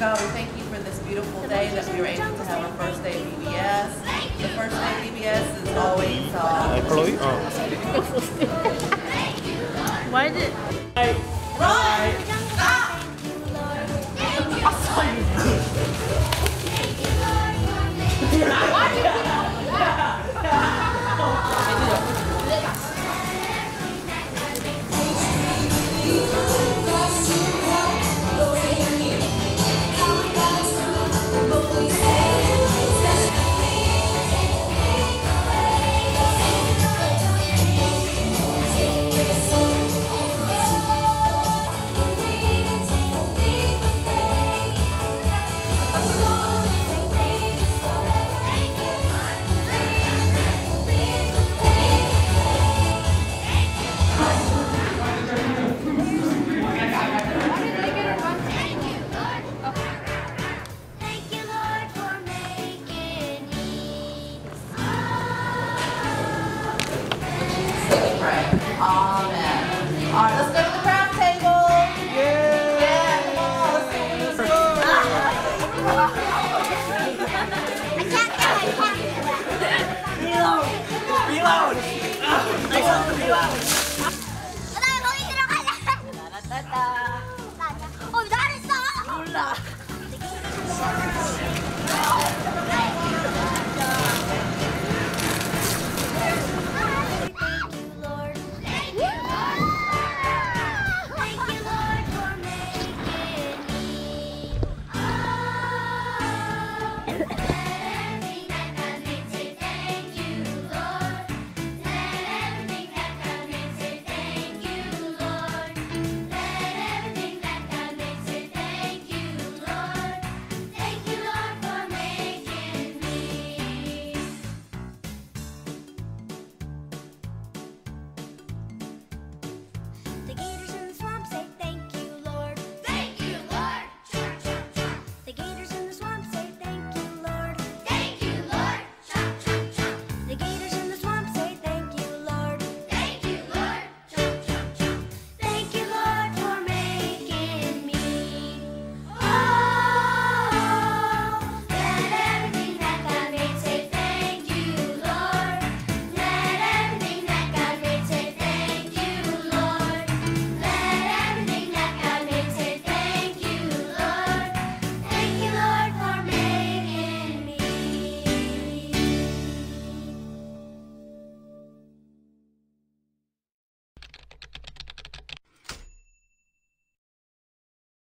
God, we thank you for this beautiful day that we were able to have our first day of VBS. The first day of VBS is always Chloe? Why did... Run! Stop! Amen. All right, let's go to the crown table. Yeah, come on, let's do this. I can't get my cat. Reload! Reload!